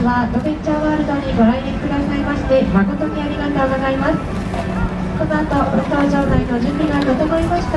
日はアドベンチャーワールドにご来園くださいまして誠にありがとうございます。この後、運動場内の準備が整いました。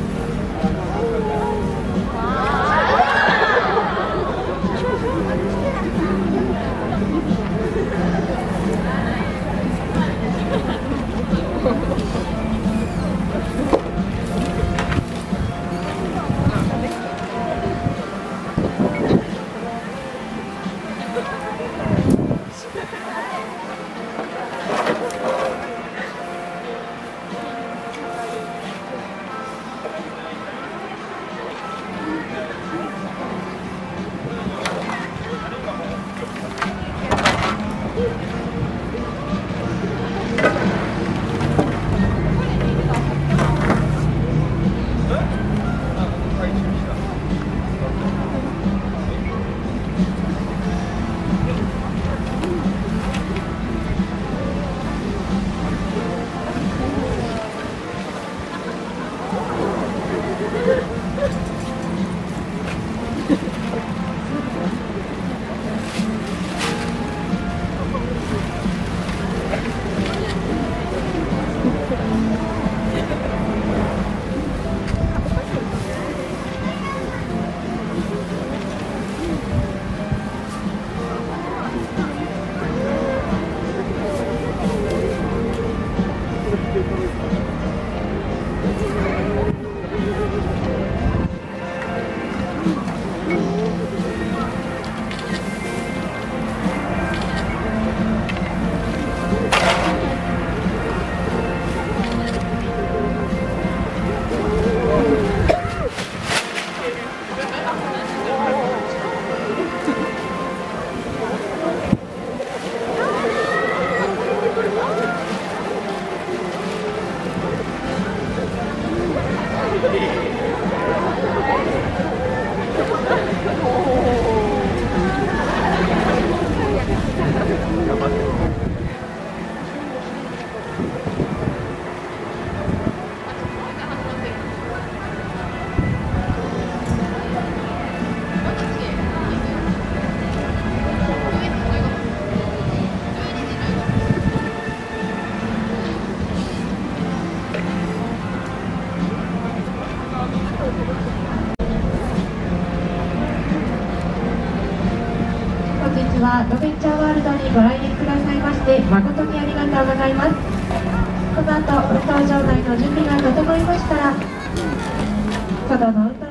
本日はアドベンチャーワールドにご来園くださいまして誠にありがとうございます。この後、運動場内の準備が整いましたら、外の運動